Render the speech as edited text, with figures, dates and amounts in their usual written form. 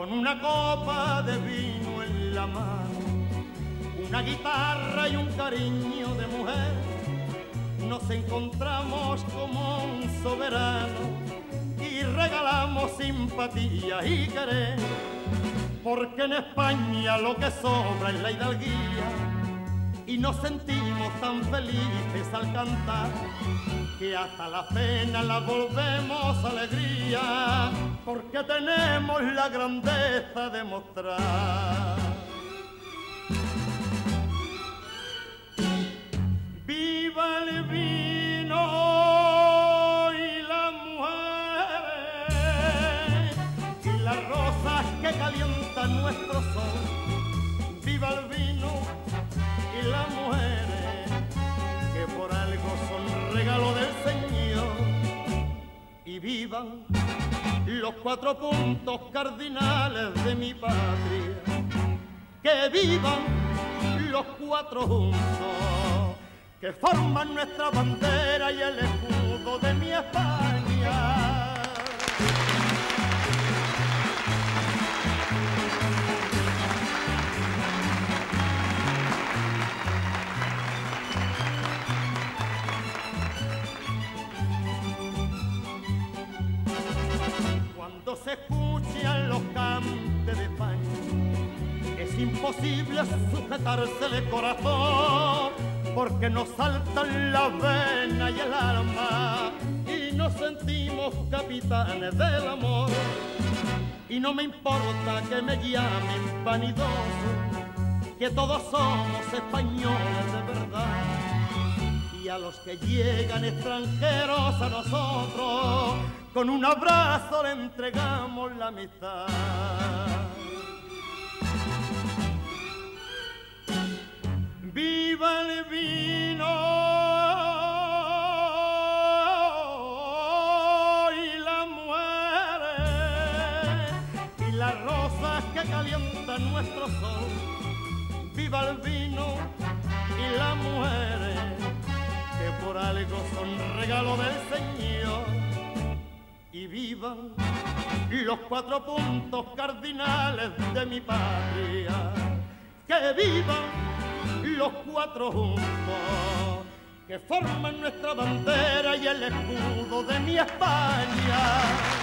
con una copa de vino en la mano, una guitarra y un cariño de mujer, nos encontramos como un soberano y regalamos simpatía y querer, porque en España lo que sobra es la hidalguía y nos sentimos tan felices al cantar que hasta la pena la volvemos alegría, porque tenemos la grandeza de mostrar. ¡Viva el vino y las mujeres y las rosas que calientan nuestro sol! ¡Viva el vino y las mujeres que por algo son regalo del Señor! Y vivan los 4 puntos cardinales de mi patria, que vivan los 4 juntos que forman nuestra bandera y el escudo de mi España. Cuando se escuchan los cantes de España, es imposible sujetarse el corazón, porque nos saltan la vena y el alma y nos sentimos capitanes del amor. Y no me importa que me llamen vanidoso, que todos somos españoles de verdad. Y a los que llegan extranjeros a nosotros, con un abrazo le entregamos la amistad. ¡Viva el vino y las mujeres y las rosas que calientan nuestro sol! ¡Viva el vino y las mujeres que por algo son regalo del Señor! Y vivan los 4 puntos cardinales de mi patria, que vivan los 4 juntos que forman nuestra bandera y el escudo de mi España.